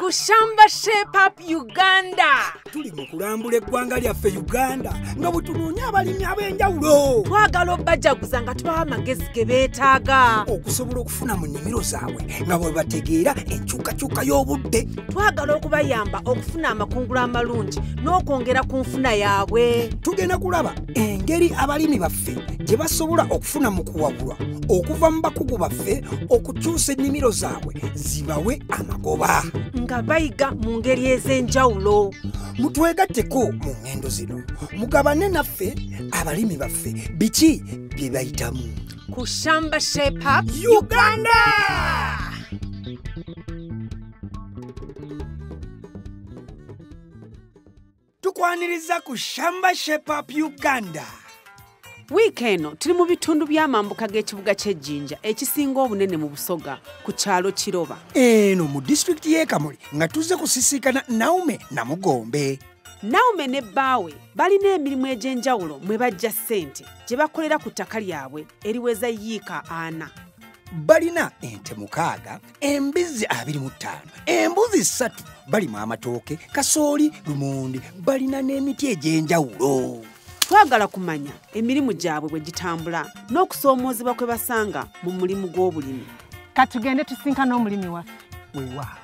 ku Shamba Shape Up Uganda. Tuli mu kulambula eggwanga lyaffe Uganda nga bwe tunoonya abalimi ab'enjawulo. Twagala obbajaguza nga tubawa amagezi ge beetaaga okusobola okufuna mu nnimiro zaabwe nga bwe bategeera enkyukakyuka y'obudde. Twagala okubayamba okufuna amakungula amalungi n'okwongera ku nfuna yaabwe. Tugenda kulaba engeri abalimi baffe gye basobola okufuna mu kuwabulwa okuva mu bakugu baffe okukyusa ennimiro zaabwe zibawe amagoba. Nga bayiga mu ngeri ez'enjawulo. Mutwegatteko mu ngendo zino mugabane naffe abalimi baffe biki bye bayitamu ku Shamba Shape Up Uganda. Tukwaniriza ku Shamba Shape Up Uganda. Wiiki eno tuli mu bitundu by'amambuka g'ekibuga ky'Ejjinja ekisinga obunene mu Busoga ku kyalo Kiroba. Eno mu district y'e Kamuli nga tuzze kusisinkana Naomi Namugombe. Naomi ne bbaawe balina emirimu egy'enjawulo mwe bajja ssente gye bakolera ku ttaka lyabwe eriweza yiika 4. Balina ente 6, embuzi 25, embuzi 3, balima amatooke, kasooli, lumonde, balina n'emiti egy'enjawulo. Twagala kumanya emirimu gyabwe bwe gitambula n'okusoomoozebwa kwe basanga mu mulimu gw'obulimi. Katugende tusinkana omulimi waffe. Weewaawo.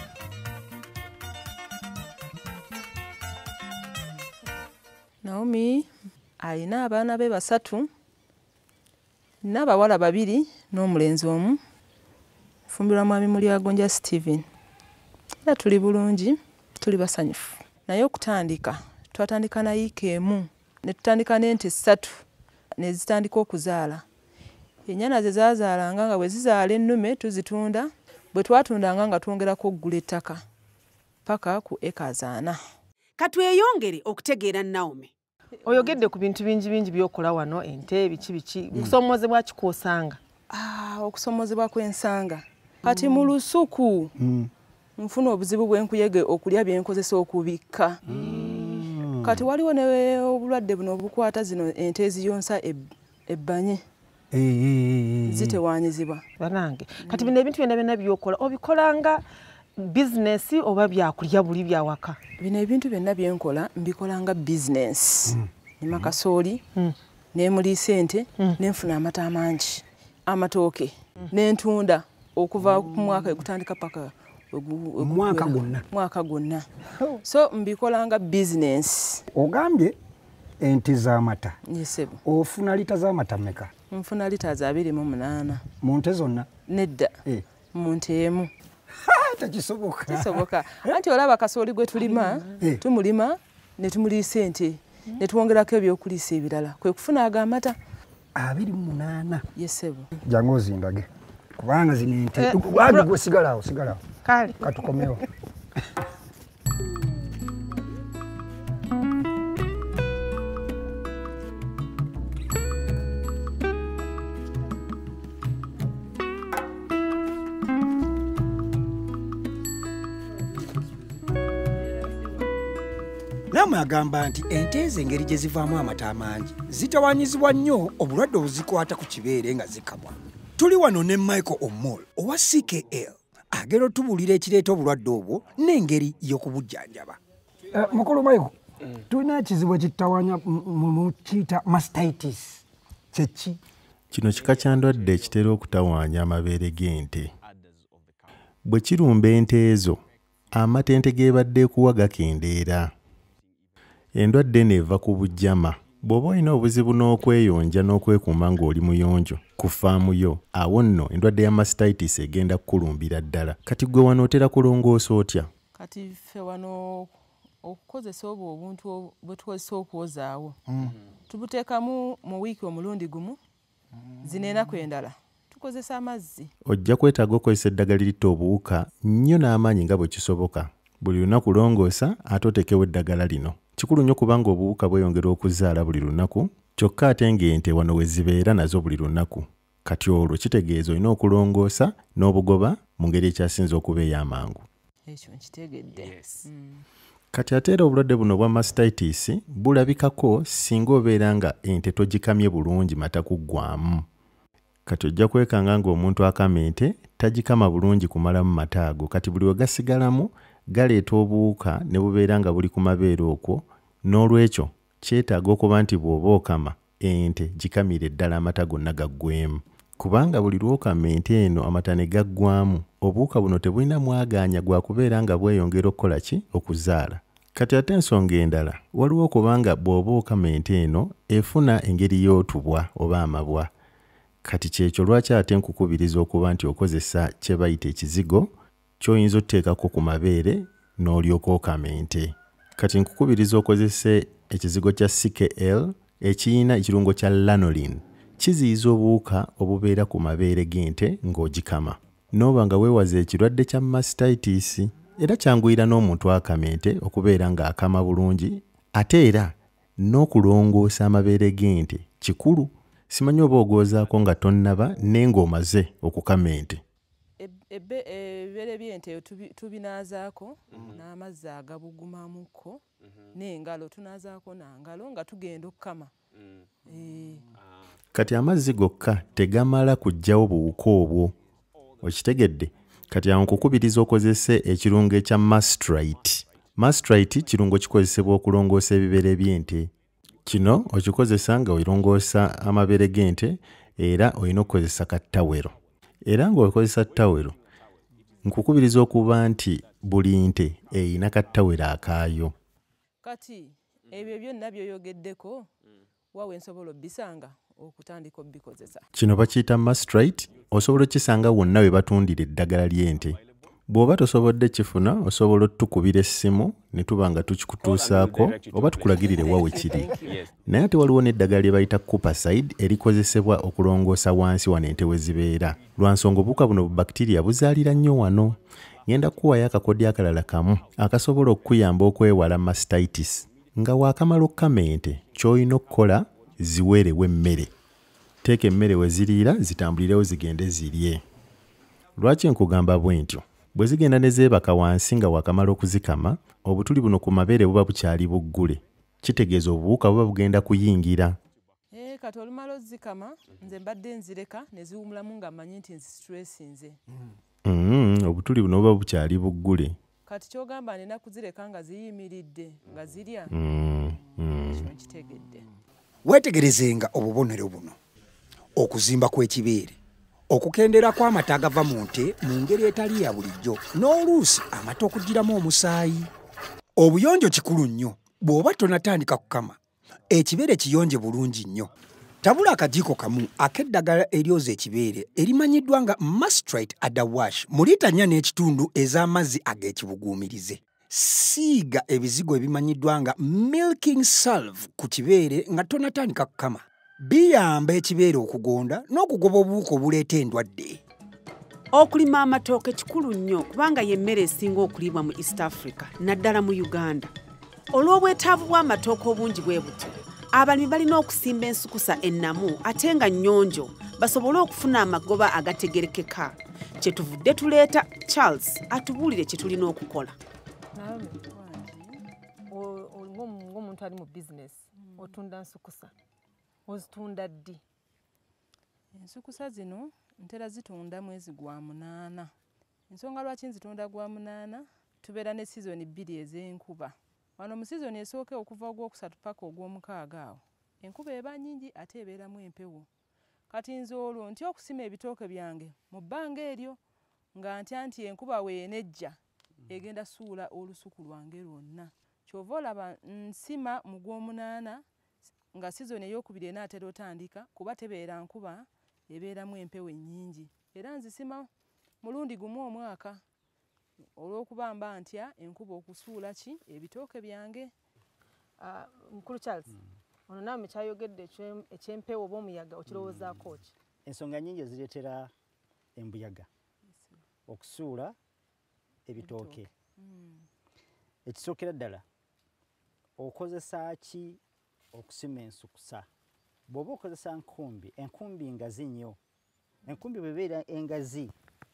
Naomi alina abaana be 3 n'abawala 2 n'omulenzi 1. Fumbirwa mwami Mulyagonja Steven. Era tuli bulungi, tuli basanyufu. Naye okutandika, twatandika na yiika 1. Ne tutandika n'ente 3 ne zitandika okuzaala. Ennyana ze zaazaalanga nga bwe zizaala ennume tuzitunda, bwe twatundanga nga twongerako oggula ettaka paka ku acres 4. Katweyongere okutegeera Naomi. Oyogedde ku bintu bingi by'okola wano, ente biki kusoomoozebwa kikoosanga. Okusoomoozebwa kw'ensanga. Kati mu lusuku nfuna obuzibu bw'enkuyege okulya bye nkozesa okubikka. Kati waliwo ne obulwadde buno obukwata zino ente eziyonsa ebbanye. Zitewaanyizibwa. Banange. Kati bino ebintu byonna by'okola obikolanga bizinesi oba byakulya buli byawaka? Bino ebintu byonna bye nkola mbikolanga bizinesi. Nima kasooli, neemuliisa ente, nenfuna amata amangi, amatooke, n'entunda okuva ku mwaka egutandika paka mwaka gonna. So mbikolanga bizinesi. Ogambye ente z'amata. Yesebo. Ofuna lita z'amata mmeka? Nfuna lita 28. Mu nte zonna? Nedda. Mu nte emu. Tekisoboka. Kisoboka. Anti olaba kasooli gwe tulima, tumulima ne tumuliisa ente, ne tuwongerako ebyokuliisa ebirala. Kwe kufuna amata 28. Yesebo. Jangu ozindage. Kubanga zino ente. Wadi gwe sigalawo. Kale. Katukomewo. Namwe agamba nti ente ezo engeri gye zivaamu amata amangi zitawaanyizibwa nnyo obulwadde obuzikwata ku kibeere nga zikamwa. Tuli wano ne Michael Omol owa CKL agera otubuulira ekireeta obulwadde obwo n'engeri y'okubujjanjaba. Mukulu Michael, tulina ekizibu ekitawaanya mu kiyita Mastitis. Kyeki? Kino kika kya ndwadde ekitera okutawaanya amabeere g'ente. Bwe kirumba ente ezo, amata ente geebadde ekuwa gakendeera. Endwadde neeva ku bujjama. Bw'oba olina obuzibu n'okweyonja n'okwekuuma ng'oli muyonjo ku faamu yo, awo nno endwadde ya Mastitis egenda kukulumbira ddala. Kati gwe wano otera kulongoosa otya? Kati ffe wano okukozesa obwo obuntu bwe tukozesa okwozaawo. Tubuteekamu mu wiiki omulundi gumu, zino enaku endala tukozesa amazzi. Ojja kwetaaga okozesa eddagala eritta obuwuka nnyo n'amaanyi nga bwe kisoboka. Buli lunaku longoosa ate oteekewo eddagala lino. Kikulu nnyo kubanga obuwuka bweyongera okuzaala buli lunaku, kyokka ate ng'ente wano we zibeera nazo buli lunaku. Kati olwo kitegeeza olina okulongoosa n'obugoba mu ngeri ekyasinze okuba ey'amangu. Ekyo nkitegedde. Kati ate era obulwadde buno bwa Mastitis bulabikako singa obeera nga ente togikamye bulungi mata kuggwaamu. Kati ojja kwekanga ng'omuntu akama ente tagikama bulungi kumalamu mata ago. Kati buli we gasigalamu galeeta obuwuka ne bubeera nga buli ku mabeere okwo, n'olwekyo kyetaaga okuba nti bw'oba okama ente gikamire ddala amata gonna gaggwemu. Kubanga buli lw'okama ente eno amata ne gaggwamu, obuwuka buno tebulina mwagaanya gwa kubeera nga bweyongera okukola ki? Okuzaala. Kati ate ensonga endala, waliwo okubanga bw'oba okama ente eno efuna engeri y'otubwa oba amabwa. Kati kyekyo lwaki ate nkukubiriza okuba nti okozesa kye bayita ekizigo ky'oyinza otteekako ku mabeere n'olyoka okama ente. Kati nkukubiriza okozese ekizigo kya CKL ekiyina ekirungo kya lanolin. Kiziyiza obuwuka obubeera ku mabeere g'ente ng'ogikama. N'oba nga weewaza ekirwadde kya mastitis, era kyanguyira n'omuntu akama ente okubeera ng'akama bulungi, ate era n'okulongoosa amabeere g'ente kikulu. Simanyi oba ogoozaako nga tonnaba naye ng'omaze okukama ente. Ebibere by'ente tubinaazaako n'amazzi agabugumamuko n'engalo tunaazaako n'angalo nga tugenda okukama. Kati amazzi gokka tegamala kuggyawo buwuka obwo. Okitegedde? Kati awo nkukubiriza okozese ekirungo ekya Mastitis. Mastitis kirungo kikozesebwa okulongoosa ebibere by'ente. Kino okikozesa nga olongoosa amabeere g'ente era olina okukozesa kattawero. Era ng'okozesa ttawero, nkukubiriza okuba nti buli nte eyina kattawero akaayo. Kati ebyo byonna by'oyogeddeko waawe nsobola obbisanga okutandika obbikozesa. Kino bakiyita Mastitis, osobola okisanga wonna we batundira eddagala ly'ente. Bw'oba tosobodde kifuna, osobola otukubira essimu ne tuba nga tukikutuusaako oba tukulagirire wawe kiri. Naye ate waliwo n'eddagala lye bayita Kupaside erikozesebwa okulongoosa wansi wano ente we zibeera. Lwa nsonga obuwuka buno bacteria buzaalira nnyo wano. Ngenda kukuwayo akakodyo akalala kamu akasobola okukuyamba okwewala mastitis. Nga waakamala okukama ente, ky'olina okukola ziweerewo emmere. Teeka emmere we ziriira zitambulirewo zigende zirye. Lwaki nkugamba bwe ntyo? Bwe zigenda ne zeebaka wansi nga waakamala okuzikama, obutuli buno ku mabeere buba bukyali buggule. Kitegeeza obuwuka buba bugenda kuyingira. Kati olumala ozikama, nze mbadde nzireka ne ziwumulamu nga mmanyi nti nzistressinze. Obutuli buno buba bukyali buggule. Kati ky'ogamba nina kuzireka nga ziyimiridde nga zirya. Kino kitegedde. Weetegerezenga obubonero buno. Okuzimba kw'ekibeere, okukendera kw'amata agava mu nte mu ngeri etali ya bulijjo, n'oluusi amata okugiramu omusaayi. Obuyonjo kikulu nnyo. Bw'oba tonatandika kukama, ekibeere kiyonje bulungi nnyo. Tabula akajiiko kamu ak'eddagala eryoza ekibeere erimanyiddwa nga Mastitis Adawash mu liita 4 n'ekitundu ez'amazzi ag'ekibuguumirize. Siiga ebizigo ebimanyiddwa nga milking salve ku kibeere nga tonatandika kukama. Biyamba ekibeere okugonda n'okugoba obuwuka obuleeta endwadde. Okulima amatooke kikulu nnyo kubanga y'emmere esinga okulibwa mu East Africa naddala mu Uganda. Olw'obwetaavu bw'amatooke obungi bwe butyo, abalimi balina okusimba ensukusa ennamu ate nga nnyonjo basobole okufuna amagoba agategerekeka. Kye tuvudde tuleeta Charles atubuulire kye tulina okukola. Ng'omuntu ali mu bizinesi otunda nsukusa. Ozitunda ddi? Ensukusa zino ntera zitunda mwezi gwa 8. Ensonga lwaki nzitunda gwa 8, tubeera ne sizoni 2 ez'enkuba. Wano mu sizoni esooka okuva ogwokusatu paka ogw'omukaaga awo, enkuba eba nnyingi ate ebeeramu empewo. Kati nze olwo ntya okusima ebitooke byange mu bbanga eryo nga ntya nti enkuba weenejja egenda suula olusuku lwange lwonna. Kyova olaba nsima mu gw'omunaana nga sizoni ey'okubiri enaatera otandika kuba tebeera nkuba, ebeeramu empewo ennyingi. Era nzisima mulundi gumu omwaka olw'okuba mba ntya enkuba okusuula ki ebitooke byange. Mukulu Charles, ono naawe kyayogedde eky'empewo oba omuyaga okirowoozaako ki? Ensonga nnyingi ezireetera embuyaga okusuula ebitooke. Ekisookera ddala okozesa ki okusima ensukusa? Bw'oba okozesa enkumbi ngazi nnyo. Enkumbi bw'ebeera engazi,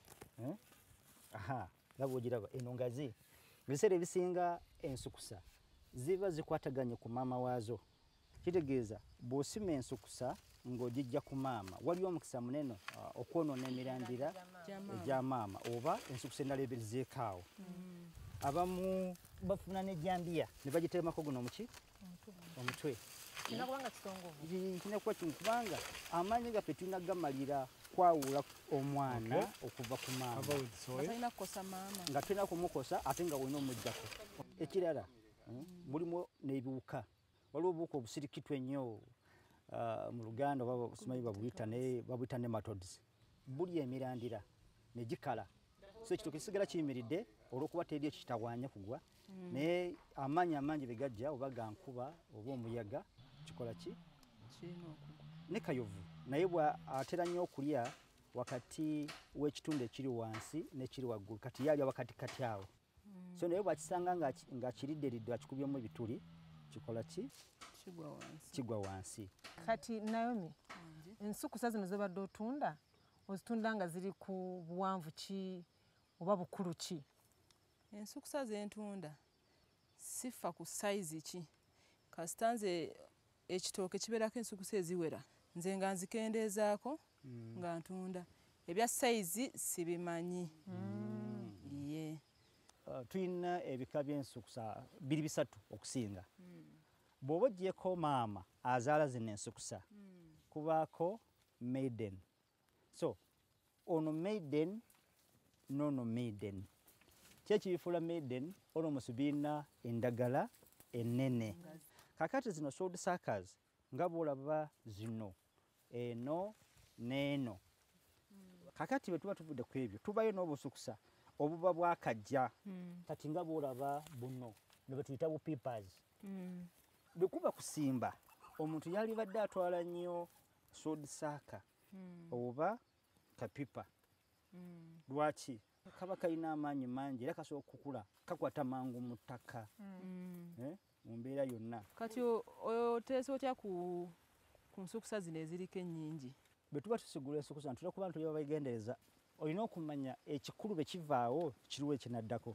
laba ogiraba eno ngazi. Ebiseera ebisinga ensukusa ziba zikwataganye ku maama waazo. Kitegeeza bw'osima ensukusa ng'ogijja ku maama, waliwo omukisa munene okwonoona emirandira egya maama oba ensukusa endala ebeezeeko awo. abamu bafuna n'ejjambiya ne bagiteemako guno muki omutwe kinakuba kimu kubanga amaanyi gaffe tulina gamalira kwawula omwana okuva ku maama nga tulina kumukosa ate nga wena omuggyako ekirala mulimu n'ebiwuka waliwo obuwuka obusirikitwa ennyo mu Luganda oba simanyi babuyita nematodes bulya emirandira ne gikala so ekitooke kisigala kiyimiridde olw'okuba teri ekitawaanya kugwa naye amaanyi amangi bwe gajja oba ga nkuba oba omuyaga kikola ki ne kayovu naye bw'atera nnyo okulya wakati w'ekitundu ekiri wansi n'ekiri waggulu kati yalya wakatikati awo so naye bw'akisanga nga kiridderidde akikubyemu ebituli kikola ki kigwa wansi. Kati Naomi, ensukusa zino zobadde otunda ozitunda nga ziri ku buwanvu ki oba bukulu ki? Ensukusa zentunda sifa ku size ki kasita nze ekitooke kibeerako ensukusa eziwera nze nga nzikendeezaako nga ntunda ebya size sibimanyi. Tulina ebika by'ensukusa biri bisatu okusinga. Bw'oba oggyeko maama azaala zino ensukusa kubaako maiden. So ono maiden n'ono maiden. Ki ekibifuula maiden? Ono musibiina endagala ennene. Kakati zino sword suckers nga bw'olaba zino eno n'eno. Kakati bwe tuba tuvudde ku ebyo tubayo n'obusukusa obuba bwakajja kati nga bw'olaba buno ne bwe tuyita bupipas. Bwe kuba kusimba omuntu yalibadde atwala nnyo sword sucker oba kapipa. Lwaki? Kaba kalina amaanyi mangi era kasobola okukula kakwata mangu mu ttaka mu mbeera yonna. Kati oteesa otya ku nsukusa zino eziriko ennyingi? Bwe tuba tusigula ensukusa ntulina kuba ntuli babagendereza olina okumanya ekikulu bwe kivaawo kiriwo ekinaddako.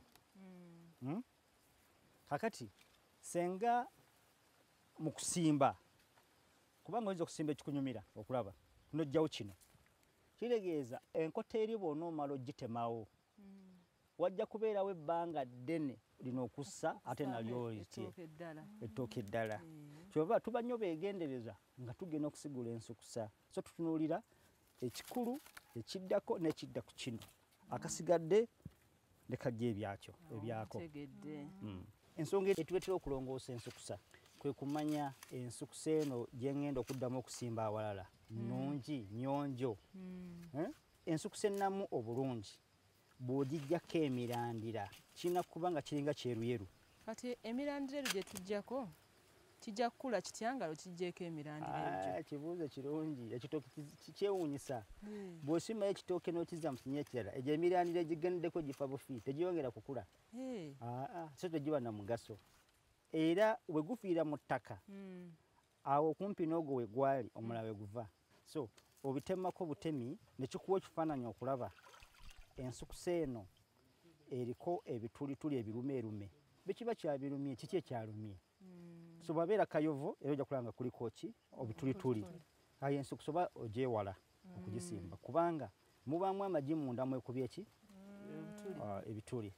Kakati senga mu kusimba kubanga oyinza okusimba ekikunyumira okulaba n'ojjawo kino kitegeeza enkota eri bw'onoomala ogitemawo wajja kubeerawo ebbanga ddene lino okussa ate nalyo litye ettooke eddala. Kyova tuba nnyo beegendereza nga tugenda okusigula ensukusa so tutunuulira ekikulu ekiddako n'ekidda ku kino akasigadde ne kajja ebyako. Ensonga etuleetera okulongoosa ensukusa kwe kumanya ensukusa eno gye ngenda okuddamu okusimba awalala nnungi nnyonjo. Ensukusa ennamu obulungi bw'ogiggyako emirandira kirina kuba nga kiringa kyeruyeru. Kati emirandira ebyo gye tuggyako kijja kukula kitya nga kijjeeko emirandira ebyo? Kibuuzo kirungi. Ekitooke kyewuunyisa. Bw'osimbayo ekitooke n'okizza mu kinnya ekirala egyo emirandira egigendeddeko gifa bufi tegiyongera kukula. So tegiba na mugaso. Era we gufiira mu ttaka awo okumpi n'ogwo we gwali omulala we guva. So obitemako butemi ne kikuwa ekifaananyi okulaba ensukusa eno eriko ebitulituli ebirumeerume. Bekiba kyabirumye kiki ekyalumye? So bwabeera kayovo era ojja kulaba nga kuliko ki obitulituli. Ayo ensukusa oba ogyewala okugisimba kubanga mubaamu amagi munda mwekubye eki ebituli.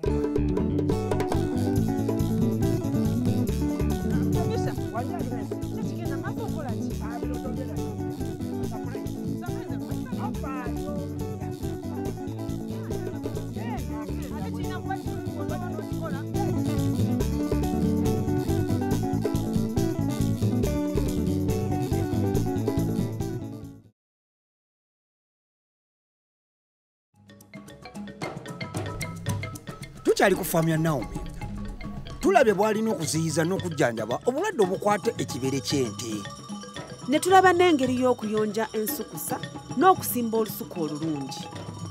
Tukyali ku faamu ya Naomi. Tulabye bw'alina okuziyiza n'okujjanjaba obulwadde obukwata ekibere ky'ente. Ne tulaba n'engeri y'okuyonja ensukusa n'okusimba olusuku olulungi.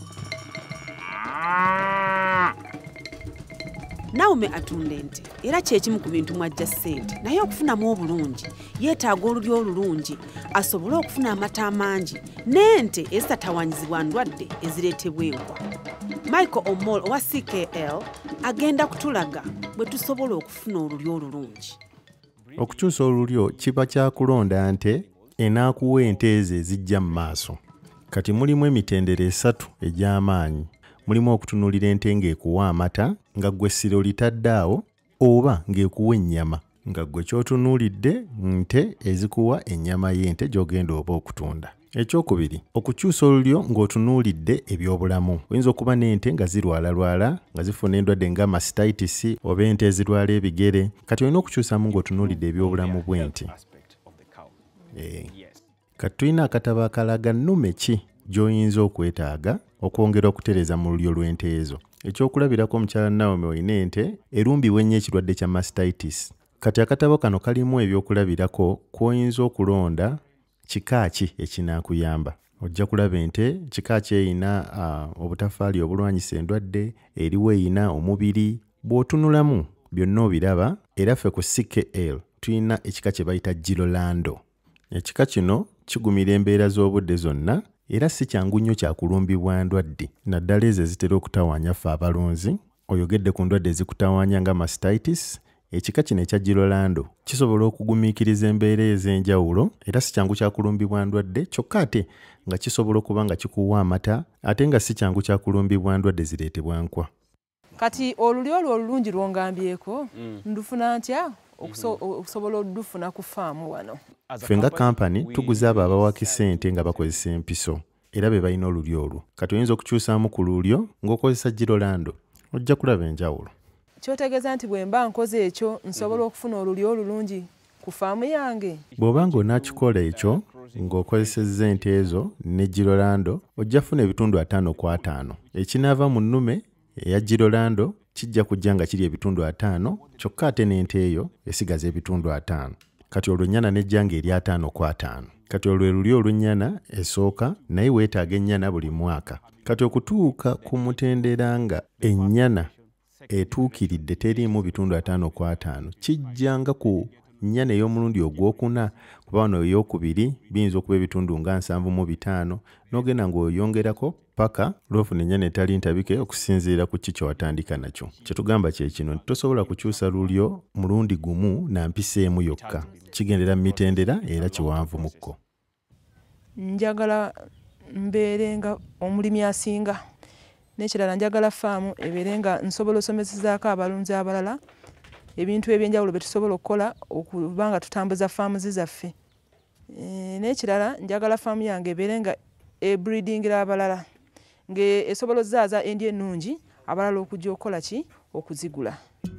Naomi atunda ente era kyekimu ku bintu mwajja ssente naye okufunamu obulungi yeetaaga olulyo olulungi asobole okufuna amata amangi n'ente ezitatawanyizibwa ndwadde ezireetebwa enkwa. Michael Omol owa CKL agenda kutulaga bwe tusobola okufuna olulyo olulungi. Okukyusa olulyo kiba kya kulonda nte enaakuwa ente ezo ezijja mu maaso. Kati mulimu emitendera esatu egy'amaanyi. mulimu okutunuulira ente ng'ekuwa amata nga ggwe ssiro litaddeawo oba ng'ekuwa ennyama nga ggwe ky'otunuulidde nte ezikuwa ennyama y'ente gy'ogenda oba okutunda. Ekyokubiri, okukyusa olulyo ng'otunuulidde ebyobulamu. Oyinza okuba n'ente nga zirwalalwala nga zifuna endwadde nga mastitis oba ente ezirwala ebigere, kati olina okukyusamu ng'otunuulidde ebyobulamu bw'ente. Kati tulina akatabo akalaga nnume ki gy'oyinza okwetaaga okwongera okutereeza mu lulyo lw'ente ezo. Ekyokulabirako omukyala Naomi olina ente erumbibwa ennyo ekirwadde kya mastitis. Kati akatabo kano kalimu ebyokulabirako kw'oyinza okulonda kika ki ekinaakuyamba. Ojja kulaba ente kika ki eyina obutafaali obulwanyisa endwadde, eriwo eyina omubiri. Bw'otunulamu byonna obiraba, era ffe ku CKL tulina ekika kye bayita Girolando. Ekika kino kigumira embeera z'obudde zonna era si kyangu nnyo kyakulumbibwa ndwadde, naddala ezo ezitera okutawaanya ffe abalunzi. Oyogedde ku ndwadde ezikutawaanya nga mastitis. Ekika kino ekya Girolando kisobola okugumiikiriza embeera ez'enjawulo era si kyangu kyakulumbibwa ndwadde, kyokka ate nga kisobola okuba nga kikuwa amata ate nga si kyangu kyakulumbibwa ndwadde zireetebwa nkwa. Kati olulyo olwo olulungi lwongambyeko ndufuna ntya okusobola odufuna ku faamu wano? Ffe nga kampani tuguza abo abawakisa ente nga bakozesa empiso era be balina olulyo olwo. Kati oyinza okukyusaamu ku lulyo ng'okozesa Girolando, ojja kulaba enjawulo. Kyotegeeza nti bwe mba nkoze ekyo nsobola okufuna olulyo olulungi ku faamu yange? Bw'oba ng'onaakikola ekyo ng'okozesezza ente ezo ne Girolando ojja kufuna ebitundu 5 ku 5. Ekinaava mu nnume eya Girolando kijja kujja nga kiri ebitundu 5, kyokka ate n'ente eyo esigaza ebitundu 5. Kati olw'ennyana nejja ng'eri 5 ku 5. Kati olwo lulyo olw'ennyana esooka naye weetaaga ennyana buli mwaka. Kati okutuuka ku mutendera nga ennyana etuukiridde teriimu bitundu 5 ku 5 kijjanga ku nnyana ey'omulundi ogwokuna, kuba wano ey'okubiri biyinza okuba ebitundu nga 7.5 n'ogenda ng'oyongerako paka lw'ofuna ennyana etali ntabike okusinziira ku ki kyewatandika nakyo. Kye tugamba kye kino nti tosobola kukyusa lulyo mulundi gumu na mpisa emu yokka, kigendera mu mitendera era kiwanvu mukko. Njagala mbeere nga omulimi asinga, n'ekirala njagala faamu ebeere nga nsobola osomesezaako abalunzi abalala ebintu ebyenjawulo bye tusobola okukola okuba nga tutambuza faamu zaffe. N'ekirala njagala faamu yange ebeere nga ebreedingira abalala, ng'esobola ozaaza endi ennungi abalala okujja okukola ki? Okuzigula.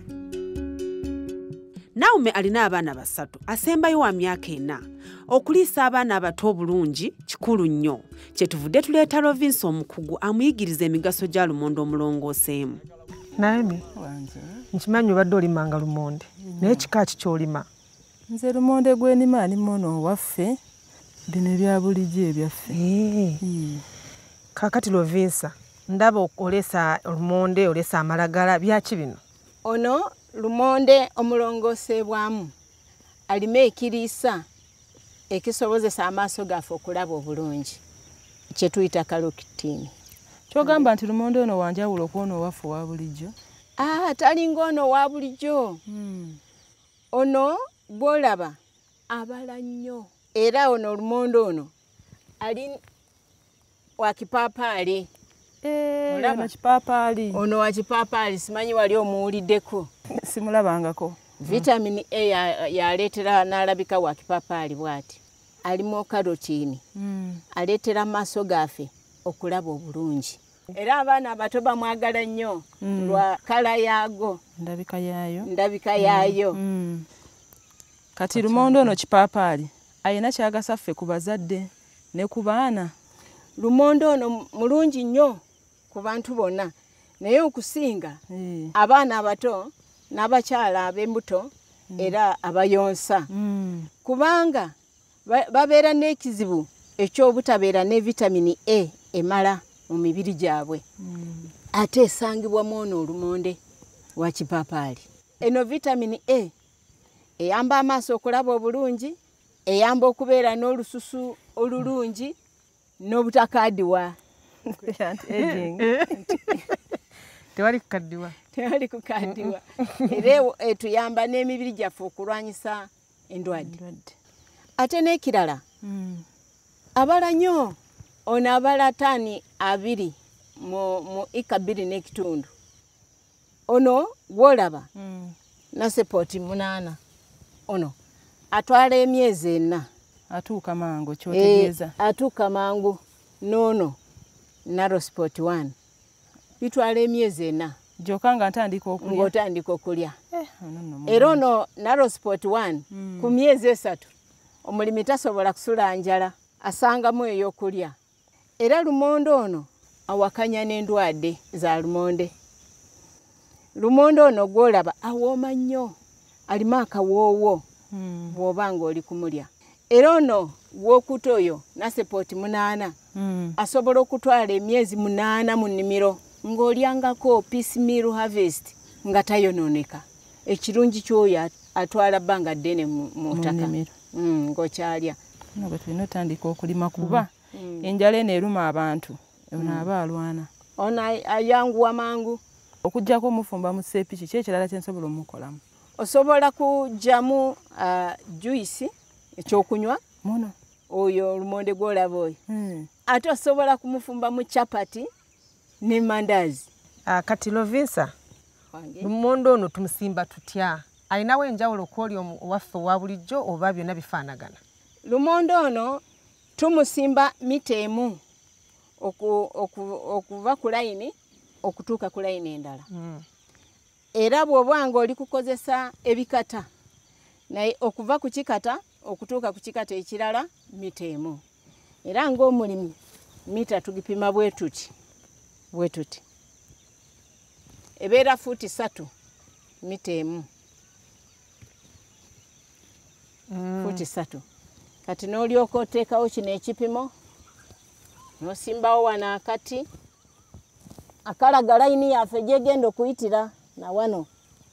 Naomi alina abaana 3, asembayo wa myaka 4. Okuliisa abaana abato obulungi kikulu nnyo. Kyetuvudde tuleeta Lovinsi omukugu amuyigiriza emigaso gya lumonde omulongooseemu. Naomi, nkimanyi obadde olimanga lumonde, naye kika ki ky'olima? Nze lumonde gwenima nimo ono waffe, bino ebya bulijjo ebyaffe. Kaakati Lovinsi, ndaba olesa lumonde, olesa amalagala, byaki bino? Ono lumonde omulongooseebwamu alima ekiriisa ekisobozesa amaaso gaffe okulaba obulungi, kye tuyita kalokitiini. Kyogamba nti lumonde ono wanjawulo okwono waffe wa bulijjo? Talinga ono wa bulijjo. Ono bw'olaba abala nnyo. Era ono lumonde ono ali wa kipaapaali. Ono kipaapaali. Ono wa kipaapaali, simanyi wali omuwuliddeko. Simulabangako. Vitamini A yaleetera n'alabika wa kipaapaali bw'ati. Alimu karotiini. Aleetera amaaso gaffe okulaba obulungi. Era abaana abato bamwagala nnyo lwa kala yaago. Ndabika yaayo. Kati lumonde ono kipaapaali ayina kyagasa ffe ku bazadde ne ku baana. Lumonde ono mulungi nnyo ku bantu bonna, naye okusinga abaana abato n'abakyala ab'embuto era abayonsa, kubanga babeera n'ekizibu eky'obutabeera ne vitamini A emala mu mibiri gyabwe. Ate esangibwamu ono olumonde wa kipaapaali. Eno vitamini A eyamba amaaso okulaba obulungi, eyamba okubeera n'olususu olulungi n'obutakaadiwa. Tewali kukaddiwa. Tewali kukaddiwa. Era etuyamba n'emibiri gyaffe okulwanyisa endwadde. Ate n'ekirala abala nnyo, ono abala ttaani 2 mu ika 2 n'ekitundu ono gwolaba nasepoti 8 ono atwala emyezi 4 atuuka mangu kyotegeeza atuuka mangu nono narrow spot 1 bitwala emyezi 4 joka nga ntandika okulya ng'otandika okulya era ono narrow spot 1 ku myezi 3 omulimi tasobola kusula njala asangamu ey'okulya era lumonde ono awakanya n'endwadde za lumonde ono gwolaba awooma nnyo alimu akawoowo bw'oba ng'oli kumulya era ono w'okuta oyo nasepoti 8 asobola okutwala emyezi 8 mu nnimiro ng'olyangako piecemeal harvest nga tayonooneka ekirungi ky'oyo atwala bbanga ddene mu ttaka ng'okyalya bwe tulina otandika okulima kuba enjala eno eruma abantu ono aba alwana ono ayanguwa mangu okuggyako omufumba mu seepiki ki ekirala kyensobola omukolamu osobola kugyamu juice ekyokunywa muno oyo lumonde gwolaba oyo ate osobola kumufumba mu chapati ne mandazi kati Lovinsa lumonde ono tumusimba tutya alinawo enjawulo kwoli owaffe owa bulijjo oba byonna bifaanagana lumonde ono tumusimba mita 1 okuva ku layini okutuuka ku layini endala era bw'oba nga oli kukozesa ebikata naye okuva ku kikata okutuuka ku kikata ekirala mita 1 era ng'omulimi mita tugipima bwe tuti ebeera fuuti 3 mita 1 fuuti 3 kati n'olyoka oteekawo kino ekipimo n'osimbawo wano akati akalaga layini yaffe gyegenda okuyitira na wano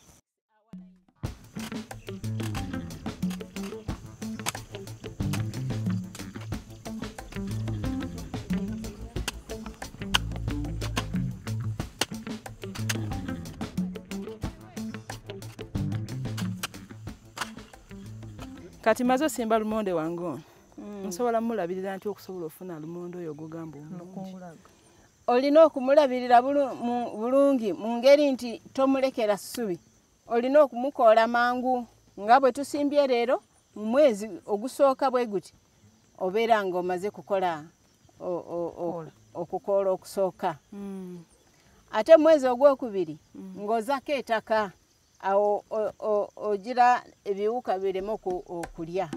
kati maze osimba lumonde wange nsobola mulabirira nti okusobola ofuna lumonde oyo ogugamba olina okumulabirira bulungi mu ngeri nti tomulekera ssubi olina okumukoola mangu nga bwe tusimbye leero mu mwezi ogusooka bwe guti obeera ng'omaze kukola okukoola okusooka ate mu mwezi ogwokubiri ng'ozako ettaka awo ogira ebiwuka bireme okulya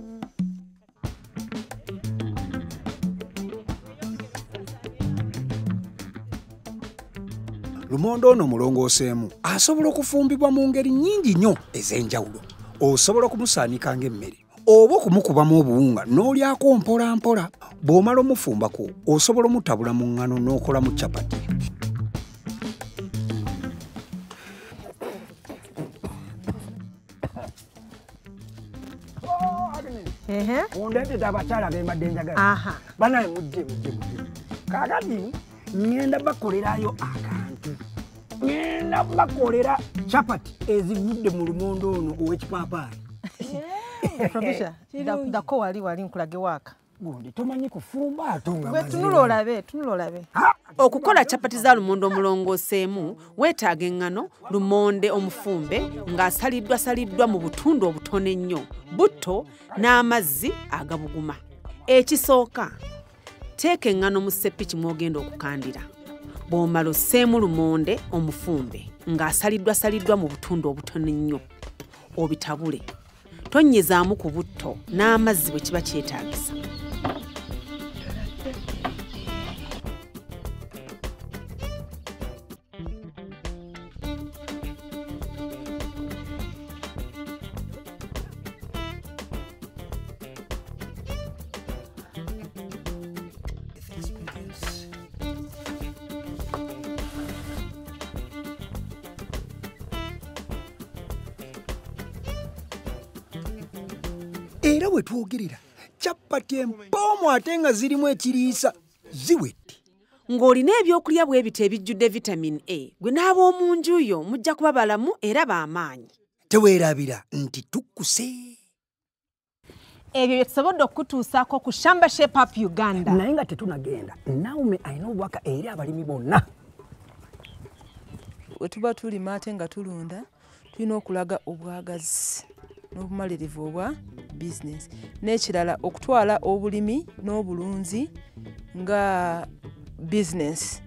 lumonde ono mulongooseemu asobola okufumbibwa mu ngeri nnyingi nnyo ez'enjawulo osobola okumusaanika ng'emmere oba okumukubamu obuwunga n'olyako mpola mpola bw'omala omufumbako osobola omutabula mu ŋŋano n'okola mu chapati ondeteta abakyala bembadde njagala banaye mujje kakati ngenda bakolerayo akantu ngenda bakolera chapati ezivudde mu lumonde ono ow'ekipaapaali dako wali nkulage waaka gundi tomanyi kufumba atonga tunula olabe okukola chapati za lumonde omulongooseemu weetaaga eŋŋano lumonde omufumbe ng'asaliddwa mu butundu obutono ennyo butto n'amazzi agabuguma ekisooka teeka eŋŋano mu seppiki mw'ogenda okukandira bw'omala osseemu lumonde omufumbe ng'asaliddwa mu butundu obutono ennyo obitabule tonnyezaamu ku butto n'amazzi bwe kiba kyetaagisa era bwe twogerera chapati empoomu ate nga zirimu ekiriisa ziwedde ng'olina ebyokulya bwe bito ebijjudde vitamin A gwe n'ab'omu nju yo mujja kuba balamu era b'amaanyi teweerabira nti tukkuse ebyo bye tusobodde okutuusaako ku Shamba Shape Up Uganda. Naye nga tetunagenda, Naomi alina obubaka eri abalimi bonna. We tuba tulima ate nga tulunda, tulina okulaga obwagazi n'obumalirivu obwa bizinesi. N'ekirala okutwala obulimi n'obulunzi nga bizinesi.